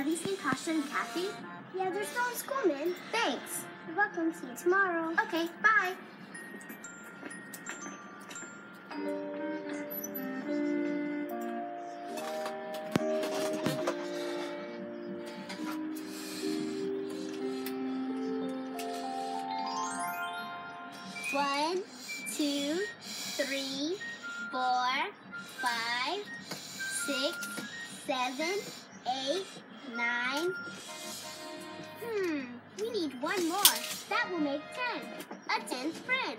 you seen Tasha and Kathy? Yeah, they're still in school, man. Thanks. You're welcome. See you tomorrow. Okay, bye. One, two, 3, 4, 5, 6, 7, 8, 9. We need one more. That will make 10. A 10th friend.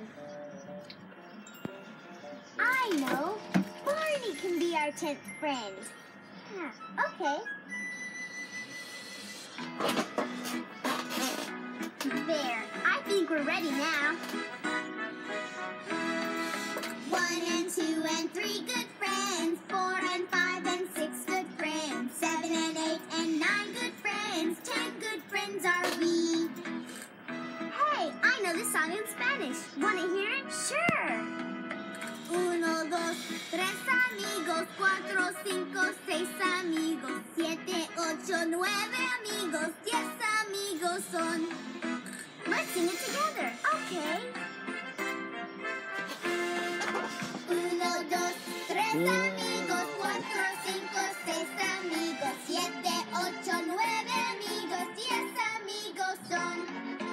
I know. Barney can be our 10th friend. Okay. There. I think we're ready now. 1 and 2 and 3 good friends. 4 and 5 and 6 good friends. 7 and 8 and 9 good friends. 10 good friends are we. Hey, I know this song in Spanish. Wanna hear it? Sure. 1, 2, 3 amigos. 4, 5, 6 amigos. 7, 8, 9 amigos. 10 amigos son. Let's sing it together. Okay. 1, 2, 3 amigos, 4, 5, 6 amigos, 7, 8, 9 amigos, 10 amigos son.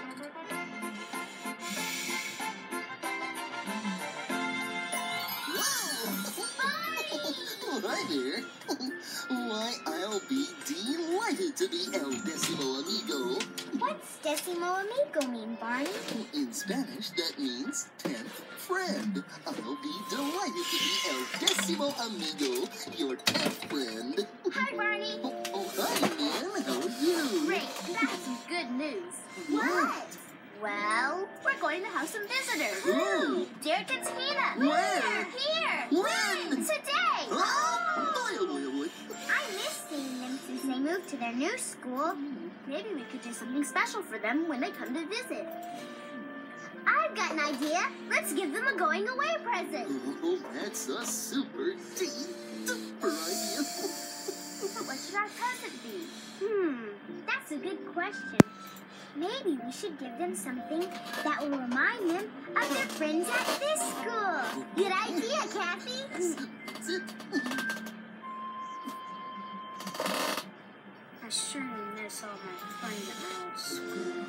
Hi there. Why, I'll be delighted to be El Décimo Amigo. What's Décimo Amigo mean, Barney? In Spanish, that means 10th friend. I'll be delighted to be El Décimo Amigo, your 10th friend. Hi, Barney. Oh, hi, Nan. How are you? Great. That's some good news. What? Well, we're going to have some visitors. Ooh. Derek and Tina. Where? Here. When? Today. Oh, I miss seeing them since they moved to their new school. Maybe we could do something special for them when they come to visit. I've got an idea. Let's give them a going away present. oh, that's a super duper idea. But what should our present be? That's a good question. Maybe we should give them something that will remind them of their friends at this school. Good idea, Kathy. That's it. I sure miss all my friends at my old school.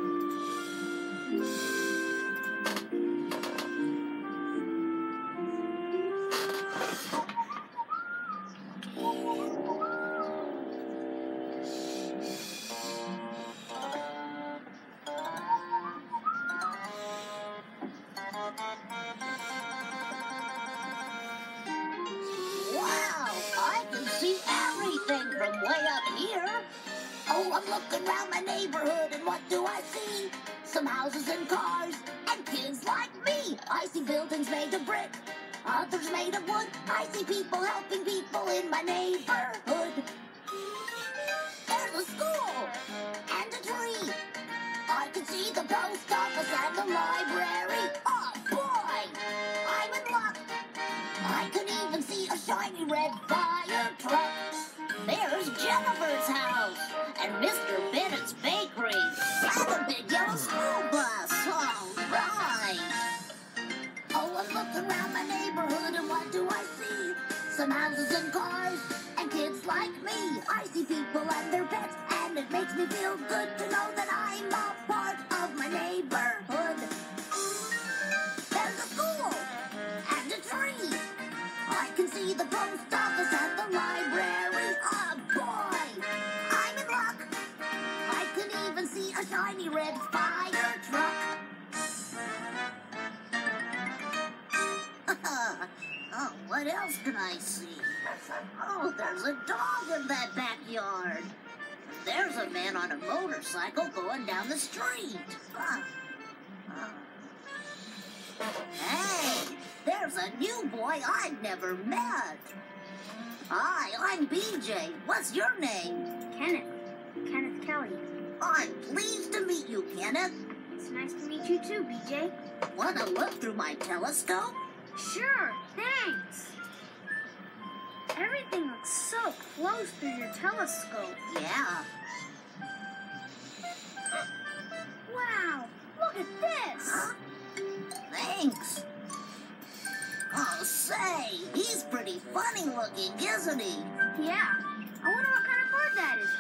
From way up here. Oh, I'm looking around my neighborhood, and what do I see? Some houses and cars, and kids like me. I see buildings made of brick, others made of wood. I see people helping people in my neighborhood. There's a school and a tree. I can see the post office and the library. Oh, boy, I'm in luck. I can even see a shiny red fire truck. There's Jennifer's house and Mr. Bennett's bakery and a big yellow school bus. All right. Oh, I'm looking around my neighborhood, and what do I see? Some houses and cars and kids like me. I see people and their pets, and it makes me feel good to know that I'm a part of my neighborhood. There's a school and a tree. I can see the post office and the library. Oh, boy, I'm in luck. I can even see a shiny red fire truck. Oh, what else can I see? Oh, there's a dog in that backyard. There's a man on a motorcycle going down the street. Hey, there's a new boy I've never met. Hi, I'm BJ. What's your name? Kenneth. Kenneth Kelly. I'm pleased to meet you, Kenneth. It's nice to meet you too, BJ. Want to look through my telescope? Sure, thanks. Everything looks so close through your telescope. Yeah. Wow, look at this. Huh? Thanks. Oh, say, he's pretty funny looking, isn't he? Yeah. I wonder what kind of bird that is,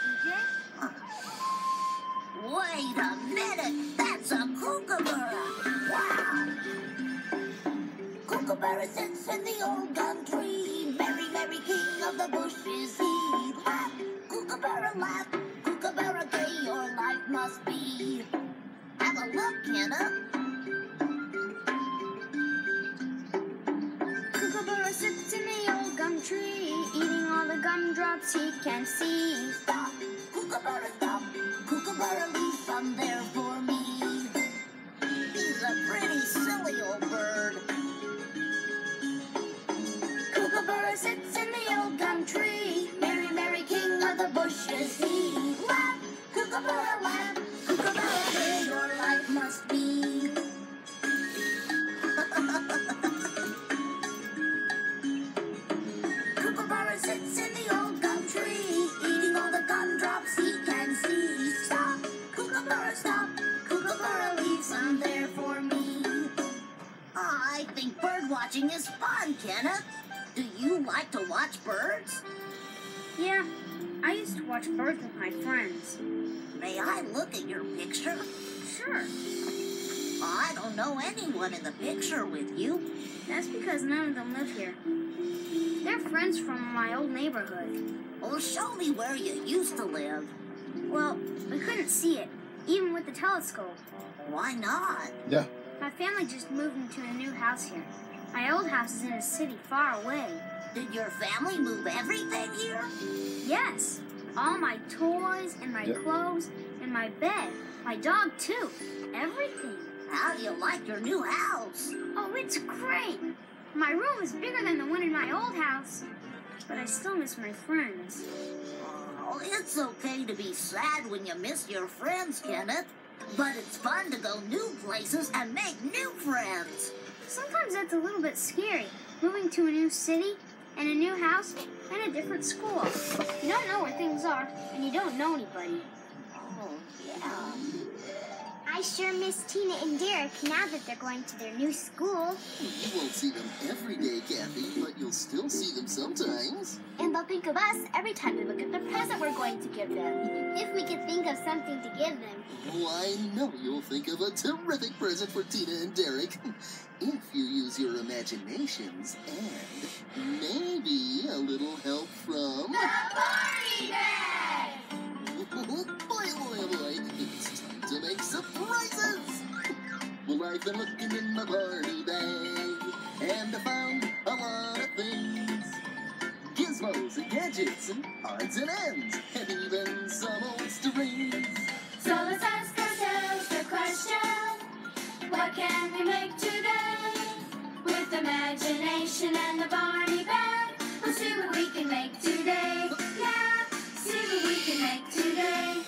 PJ. Wait a minute, that's a kookaburra. Wow. Kookaburra sits in the old gum tree, merry, merry king of the bushes he. Laugh, kookaburra laugh, kookaburra gay your life must be. Have a look, Kenna. Kookaburra sits in the old gum tree, eating all the gumdrops he can see. Stop, kookaburra, stop. Kookaburra, leave some there for me. He's a pretty silly old bird. Kookaburra sits in the old gum tree, Merry, merry king of the bushes he. Laugh, kookaburra, laugh. Kookaburra, gay your life must be. Kookaburra sits in the old gum tree, eating all the gumdrops he can see. Stop, kookaburra, stop. Kookaburra, leave some there for me. I think bird watching is fun, Kenneth. Do you like to watch birds? Yeah, I used to watch birds with my friends. May I look at your picture? Sure, I don't know anyone in the picture with you. that's because none of them live here. They're friends from my old neighborhood. Well, show me where you used to live. Well, we couldn't see it, even with the telescope. Why not? Yeah. My family just moved into a new house here. My old house is in a city far away. Did your family move everything here? Yes, all my toys and my Yeah. clothes and my bed. My dog, too. Everything. How do you like your new house? Oh, it's great. My room is bigger than the one in my old house. But I still miss my friends. Oh, it's okay to be sad when you miss your friends, Kenneth. But it's fun to go new places and make new friends. Sometimes that's a little bit scary, moving to a new city and a new house and a different school. You don't know where things are, and you don't know anybody. Oh, yeah. I sure miss Tina and Derek now that they're going to their new school. You won't see them every day, Kathy, but you'll still see them sometimes. And they'll think of us every time we look at the present we're going to give them. If we could think of something to give them. Oh, I know you'll think of a terrific present for Tina and Derek. If you use your imaginations and maybe a little help from... Party bag! Boy, boy, boy, it's time to make surprises! Well, I've been looking in my party bag, and I found a lot of things. Gizmos and gadgets and odds and ends, and even some old strings. So let's ask ourselves the question, what can we make today? With imagination and the Barney bag, we'll see what we can make today. Yeah, see what we can make today.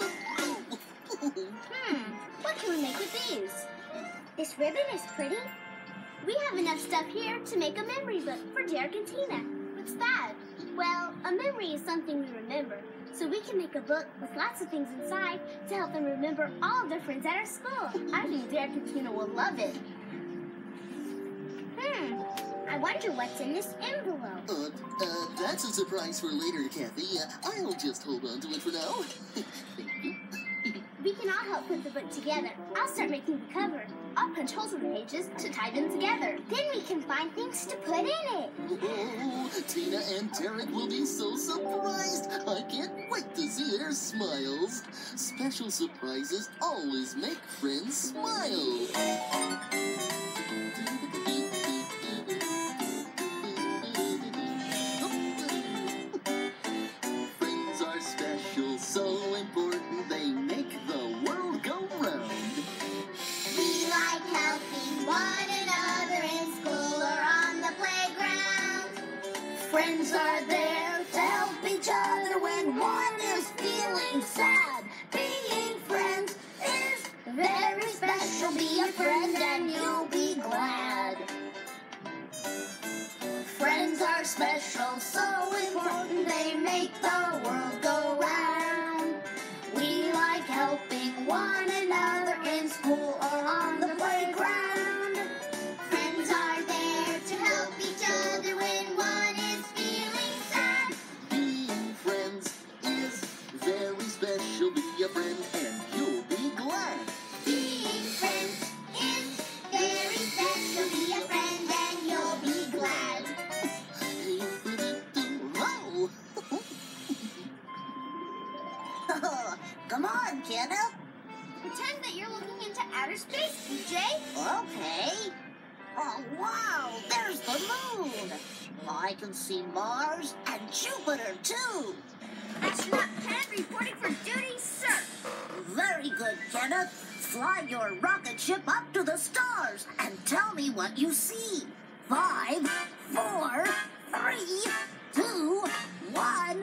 What can we make with these? This ribbon is pretty. We have enough stuff here to make a memory book for Derek and Tina. What's that? Well, a memory is something we remember. So we can make a book with lots of things inside to help them remember all of their friends at our school. I think Derek and Tina will love it. I wonder what's in this envelope. That's a surprise for later, Kathy. I'll just hold on to it for now. Thank you. We can all help put the book together. I'll start making the cover. I'll punch holes in the pages to tie them together. Then we can find things to put in it. Oh, Tina and Derek will be so surprised. I can't wait to see their smiles. Special surprises always make friends smile. Friends are special, so important, they make the world go round. We like helping one another in school or on the playground. Friends are there to help each other when one is feeling sad. Being friends is very special. Be a friend and you'll be glad. Friends are special, so important, they make the world go round. We like helping one another in school or on the playground. Friends are there to help each other when one is feeling sad. Being friends is very special. Be a friend and you'll be glad. Being friends is very special. Be a friend and you'll be glad. Oh. Come on, Kenneth. Pretend that you're looking into outer space, BJ. Okay. Oh, wow, there's the moon. I can see Mars and Jupiter, too. Astronaut Kenneth reporting for duty, sir. Very good, Kenneth. Fly your rocket ship up to the stars and tell me what you see. 5, 4, 3, 2, 1.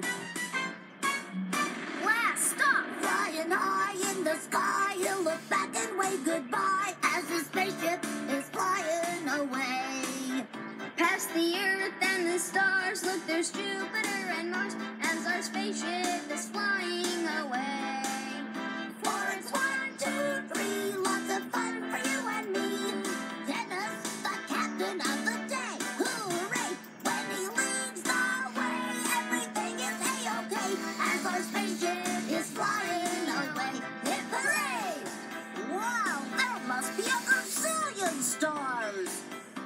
Blast, stop. Flying high in the sky, he'll look back and wave goodbye as the spaceship is flying away. Past the Earth and the stars, look, there's Jupiter and Mars as our spaceship is flying away. 4, it's 1, 2, 3, lots of fun for you and me. Dennis, the captain of the day. Hooray! When he leads the way, everything is A-OK as our spaceship is flying away. Hip hooray! Wow, there must be a gazillion stars.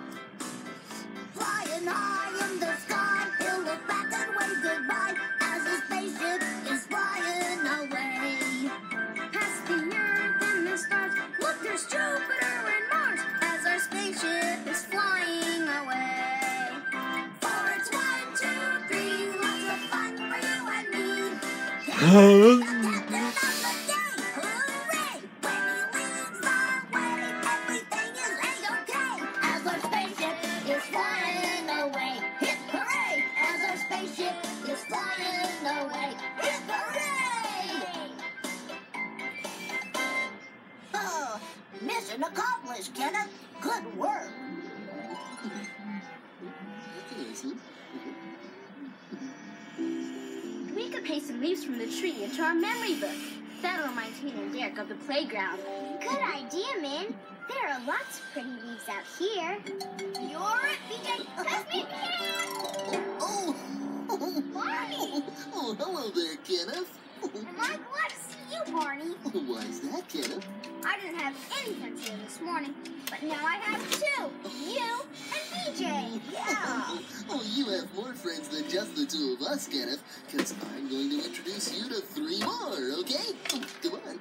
Flying high in the sky, he'll look back and wave goodbye as his spaceship is flying away. Past the Earth and the stars, look, there's Jupiter and Mars as our spaceship is flying away. 4, it's 1, 2, 3, lots of fun for you and me. The captain of the day, hooray! When he leads the way, everything is A-OK as our spaceship is flying away. Hip hooray! As our spaceship is flying away. Hip hooray! Oh, mission accomplished, Kenneth. Good work. We could paste some leaves from the tree into our memory book. That'll remind Tina and Derek of the playground. Good idea, Min. There are lots of pretty leaves out here. You're it, BJ. Pass me Oh, Barney! oh, hello there, Kenneth. Am I glad to see you, Barney? Why is that, Kenneth? I didn't have any friends here this morning, but now I have 2. You and BJ. Yeah. Oh, you have more friends than just the 2 of us, Kenneth, because I'm going to introduce you to 3 more, okay? Come on.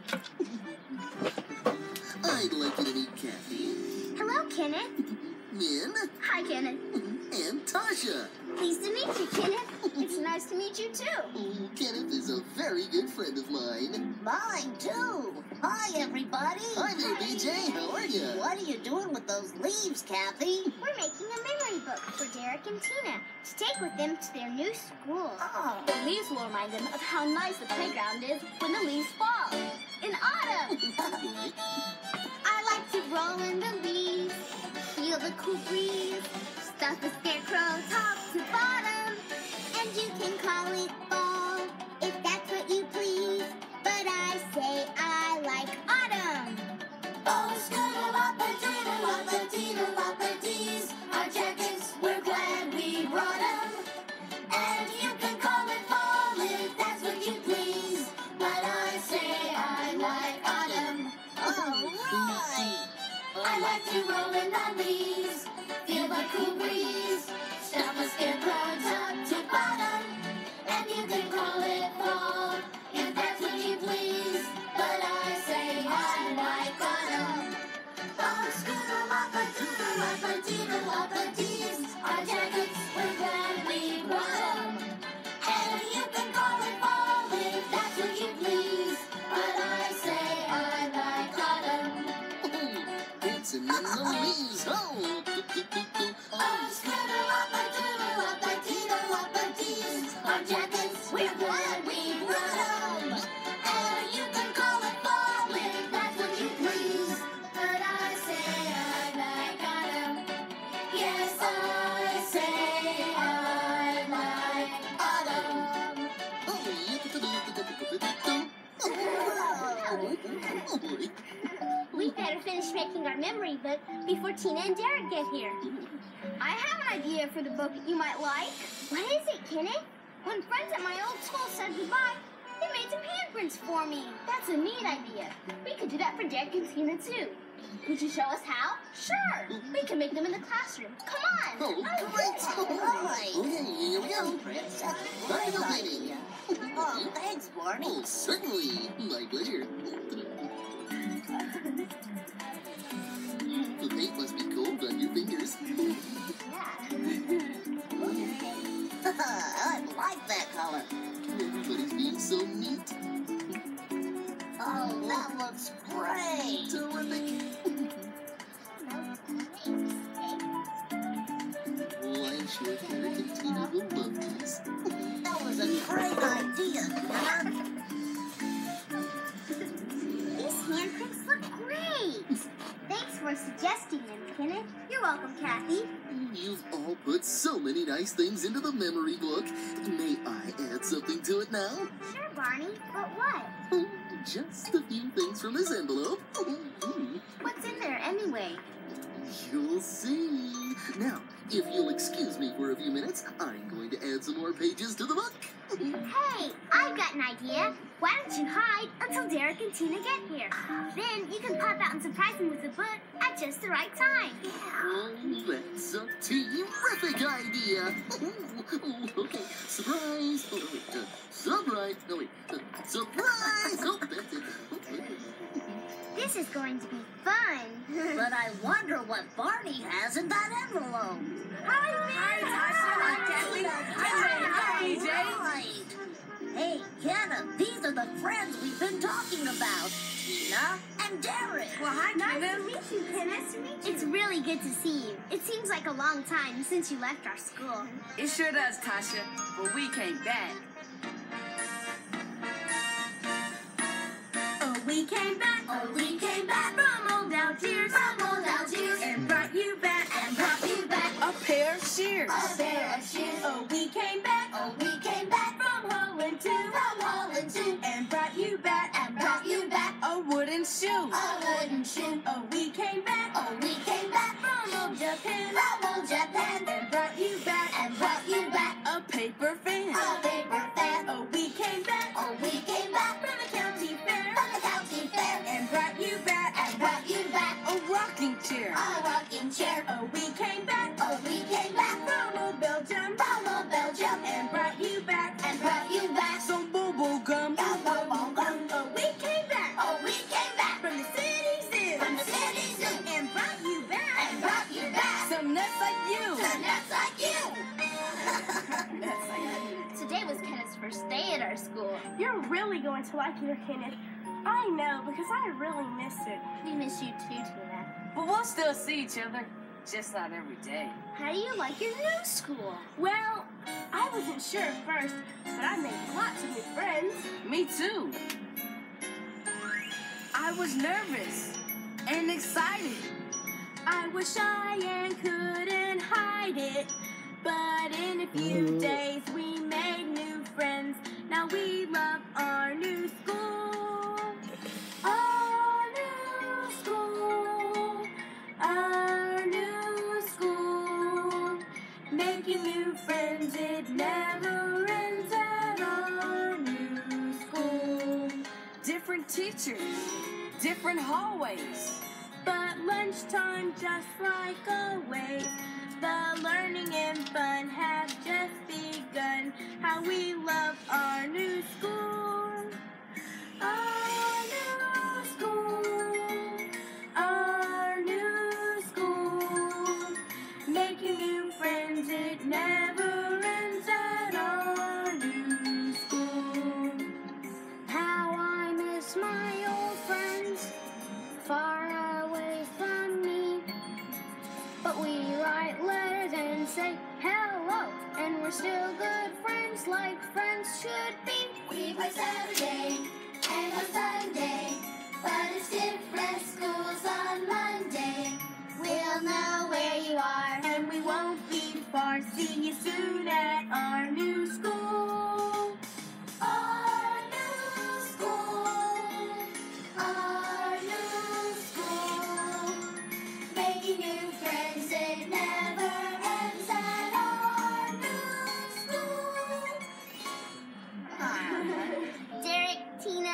I'd like you to meet Kathy, Hello, Kenneth. Min, Hi, Kenneth. and Tasha. Pleased to meet you, Kenneth. It's nice to meet you, too. Oh, Kenneth is a very good friend of mine. Mine, too. Hi, everybody. Hi there, BJ. How are you? What are you doing with those leaves, Kathy? We're making a memory book for Derek and Tina to take with them to their new school. Oh, The leaves will remind them of how nice the playground is when the leaves fall. In autumn. I like to roll in the leaves, feel the cool breeze, stuff the scarecrow top to bottom, and you can call it fall if that's what you please. But I say I like autumn. oh, scoo-a-lop-a-dee-a-lop-a-dee-a-lop-a-dees. Our jackets, we're glad we brought 'em. And you can call it fall if that's what you please. But I say I like autumn. All right. I like to roll in the leaves, feel the cool breeze, stuff a scarecrow top to bottom, and you can before Tina and Derek get here. I have an idea for the book that you might like. What is it, Kenneth? When friends at my old school said goodbye, they made some handprints for me. That's a neat idea. We could do that for Derek and Tina, too. Could you show us how? Sure. We can make them in the classroom. Come on. Oh, great! Okay, here we go. Bible cleaning. Oh, thanks, Barney. Oh, certainly. My pleasure. The paint must be cold on your fingers. I like that color. Everybody's being so neat. Oh, that looks great. Terrific. Oh, I'm sure Derek and Tina will love these. That was a great idea, Dad. These handprints look great. Thanks for suggesting them, Kenneth. You're welcome, Kathy. You've all put so many nice things into the memory book. May I add something to it now? Sure, Barney. But what? Oh, just a few things from this envelope. What's in there anyway? You'll see. Now, if you'll excuse me for a few minutes, I'm going to add some more pages to the book. Hey, I've got an idea. Why don't you hide until Derek and Tina get here? Then you can pop out and surprise them with the book at just the right time. Oh, that's a terrific idea. Okay, surprise. Oh, wait, surprise. No, wait, surprise. Oh, that's it. This is going to be fun. But I wonder what Barney has in that envelope. Hi, Right. Hey, Kenneth, these are the friends we've been talking about. Tina and Derek. Well, hi, nice to meet you, Ken. Nice to meet you. It's really good to see you. It seems like a long time since you left our school. It sure does, Tasha, but we came back. Oh, we came back from old Algiers, and brought you back, A pair of shears. Oh, we came back from Holland too, and brought you back, A wooden shoe. Oh, we came back from old Japan, and brought you back, A paper fan. Oh, we came back from the county fair, and brought you back, A rocking chair. Oh, we came back from old Belgium, and brought you back, Some bubble gum. Oh, we came back from the city zoo, and brought you back, Some nuts like you. Today was Kenneth's first day at our school. You're really going to like your Kenneth. I know, because I really miss it. We miss you too, Tina. But we'll still see each other. Just not every day. How do you like your new school? Well, I wasn't sure at first, but I made lots of new friends. Me too. I was nervous and excited. I was shy and couldn't hide it. But in a few days we made new friends. Now we love our new school. Our new school. Our new school. Making new friends, it never ends at our new school. Different teachers. Different hallways. But lunchtime just like always. The learning and fun have just begun. How we love our new school. Our new school. Our new school. Making new friends, it never ends at our new school. How I miss my old friends, far away from me. But we write letters and say hello, and we're still good friends like friends should be. We play Saturday and on Sunday, but it's different schools on Monday. We'll know where you are. And we won't be far. See you soon at our new school. Our new school. Our new school. Making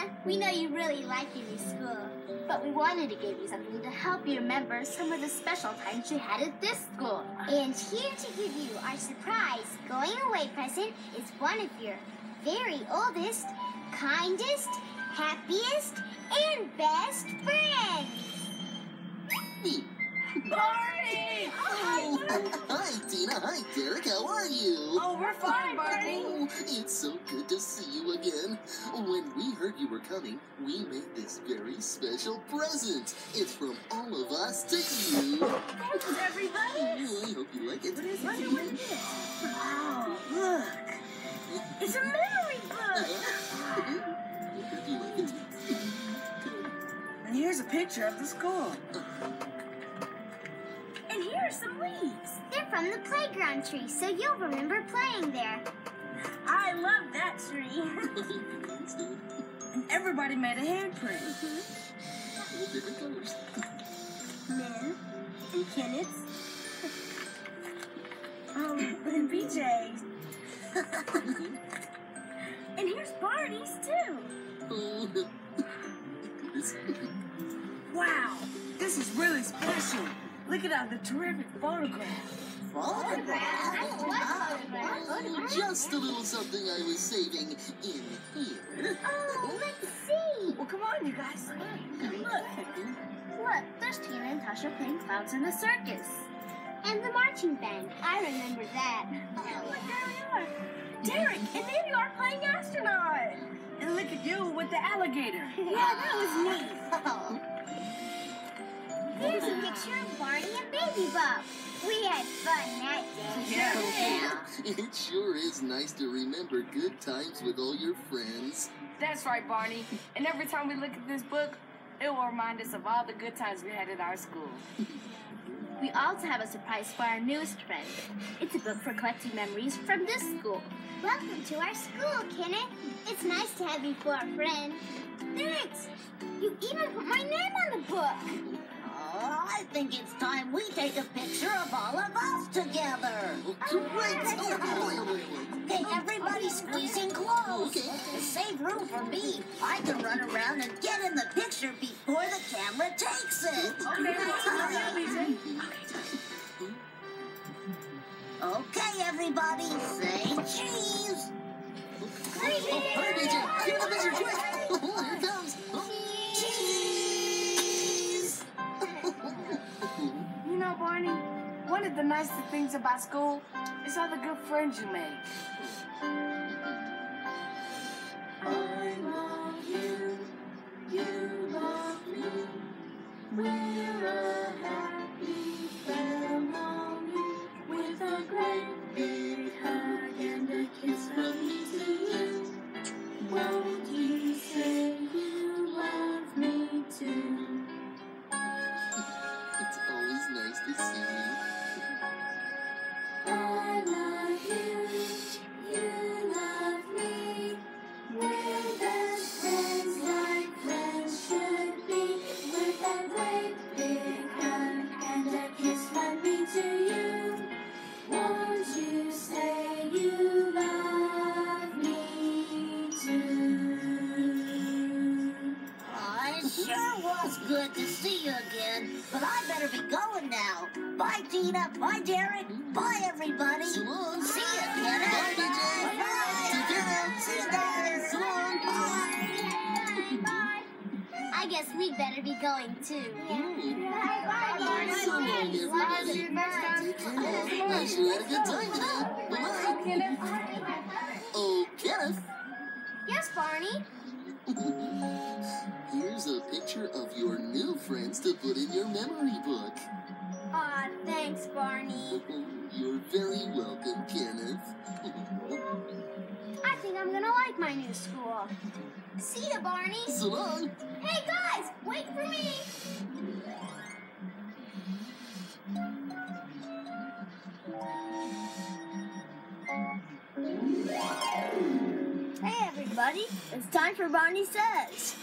Tina, we know you really like your new school, but we wanted to give you something to help you remember some of the special times you had at this school. And here to give you our surprise going away present is one of your very oldest, kindest, happiest, and best friends. Me. Barney! Oh, hi, Tina. Hi, Derek. How are you? Oh, we're fine, Barney. Oh, it's so good to see you again. When we heard you were coming, we made this very special present. It's from all of us to you. Thanks, everybody. Oh, I hope you like it. Wonder what it is. Oh, look. It's a memory book. I hope you like it. And here's a picture of the school. And here are some leaves. They're from the playground tree, so you'll remember playing there. I love that tree. And everybody made a handprint. All different colors. Min and Kenneth's. And BJ's. And here's Barney's too. Oh, goodness. Wow, this is really special. Look at all the terrific photographs. Just a little something I was saving in here. Oh, let's see. Well, come on, you guys. Look. Look, there's Tina and Tasha playing clowns in the circus. And the marching band. I remember that. Look, there we are. Derek and there you are playing astronaut. And look at you with the alligator. Yeah, that was neat. Here's a picture of Barney and Baby Bop. We had fun that day. Yeah. It sure is nice to remember good times with all your friends. That's right, Barney. And every time we look at this book, it will remind us of all the good times we had at our school. We also have a surprise for our newest friend. It's a book for collecting memories from this school. Welcome to our school, Kenneth. It's nice to have you for a friend. Thanks. You even put my name on the book. Oh, I think it's time we take a picture of all of us together. Great! Okay, everybody squeeze in close. Okay. To save room for me, I can run around and get in the picture before the camera takes it. Okay, everybody, say cheese. Hurry, BJ! Get the picture quick! Oh, here it comes! Cheese. You know, Barney, one of the nicest things about school is all the good friends you make. I love you, you love me. We're a happy family with a great big hug and a kiss from me to you. Won't you say you love me too? It's always nice to see you. I love you, you love me. We're best friends like friends should be. With a great big hug and a kiss from me to you. Won't you say you love me too? It sure was good to see you again, but I better be going now. Bye, Tina. Bye, Derek. Bye, everybody. So long. See you, Kenneth. Bye, BJ. Bye. Take care now. See you guys. So long. Bye. I guess we'd better be going too. Bye. So long, everybody. Take care now. I sure had a good time today. Bye-bye. Oh, Kenneth. Yes, Barney. Here's a picture of your new friends to put in your memory book. Aw, thanks, Barney. You're very welcome, Kenneth. I think I'm gonna like my new school. See ya, Barney. So long. Hey, guys, wait for me. Hey, everybody. It's time for Barney Says.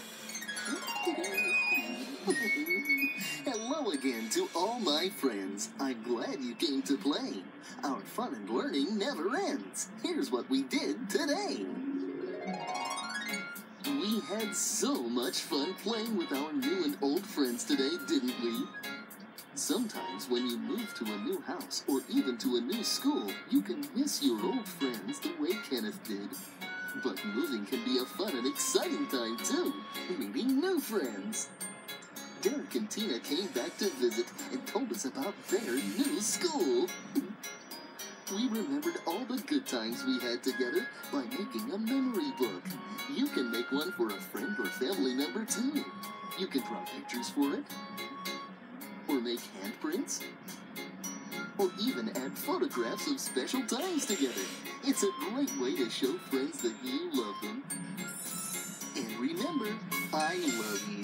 Hello again to all my friends. I'm glad you came to play. Our fun and learning never ends. Here's what we did today. We had so much fun playing with our new and old friends today, didn't we? Sometimes when you move to a new house or even to a new school, you can miss your old friends the way Kenneth did. But moving can be a fun and exciting time too, meeting new friends. Derek and Tina came back to visit and told us about their new school. We remembered all the good times we had together by making a memory book. You can make one for a friend or family member too. You can draw pictures for it, or make handprints, or even add photographs of special times together. It's a great way to show friends that you love them. And remember, I love you.